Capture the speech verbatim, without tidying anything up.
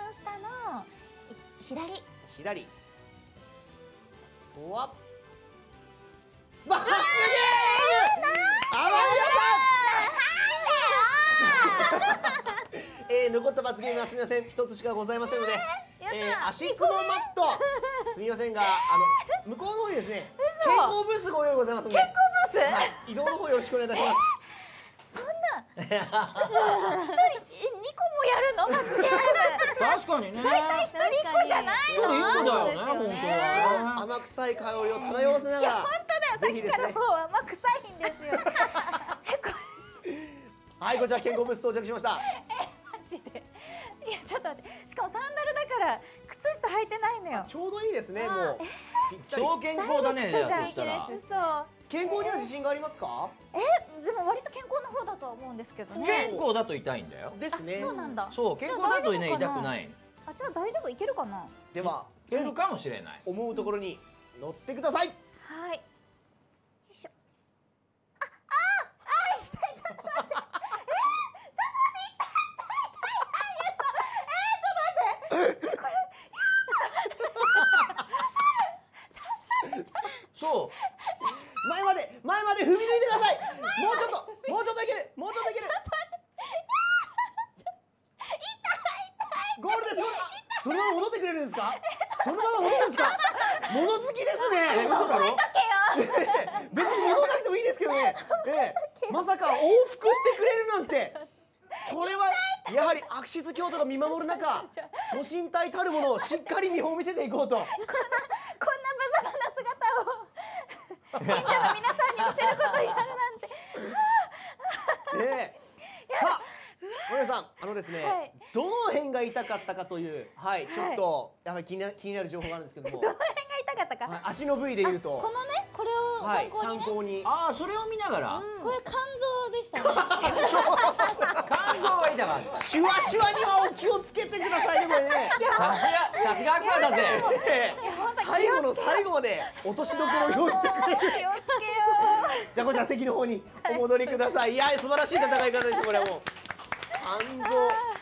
番下の左。 左。おわ。罰ゲーム。天宮さん。えー、残った罰ゲームはすみません、一つしかございませんので、えー、足つぼマット、すみませんが、あの向こうの方にですね、健康ブースご用意ございますので、 健康ブース、 はい、移動の方よろしくお願いいたします。 そんな、嘘、一人二個もやるの罰ゲーム。 確かにね。 大体一人一個じゃないの。 一人一個だよね、本当は。 甘臭い香りを漂わせながら、 本当だよ、さっきからもう甘臭いんですよ。 はい、こちら健康ブース到着しました。 マジで。いや、ちょっと待って、しかもサンダルだから靴下履いてないのよ。 ちょうどいいですね、もう。 超健康だね、じゃあそしたら。 そう。 健康には自信がありますか？ え、でも割と健康な方だとは思うんですけどね。 健康だと痛いんだよ。 ですね。 そうなんだ。 そう、健康だとね、痛くない。 あ、じゃあ大丈夫、いけるかな。 では、 いけるかもしれない。 思うところに乗ってください。 はい。よいしょ。あ、あ、あ、痛い、ちょっと待って。えー、ちょっと待って、痛い、痛い、痛い、痛い、痛い、嘘。えー、ちょっと待って。これ、いや、 そう。 前まで前まで踏み抜いてください。もうちょっともうちょっといける、もうちょっといける。ゴールです。ゴール。そのまま戻ってくれるんですか？そのまま戻るんですか？物好きですね。 嘘だろ？ 別に戻らなくてもいいですけどね。ええ、まさか往復してくれるなんて。これはやはり悪質教徒が見守る中、ご神体たるものをしっかり見本を見せていこうと。 こんな、こんな無様な姿を信者の皆さんに見せることになるなんて。 ねえ。さあ、森さん、あのですね、はい、どの辺が痛かったかという、はい、ちょっとやはり気にな気になる情報があるんですけども。 どの辺が痛かったか。 はい、足の部位でいうと。 このね、これを参考にね。はい、参考に。 ああ、それを見ながら。 うん、これ肝臓でしたね。 肝臓が痛かった。 シュワシュワにはお気をつけてくださいね、これね。 さすが、さすがアクアだぜ。 最後の最後まで落としどころを用意してくれる。 気をつけよう。 じゃあこちら席の方にお戻りください。いや、素晴らしい戦い方でした、これはもう。肝臓。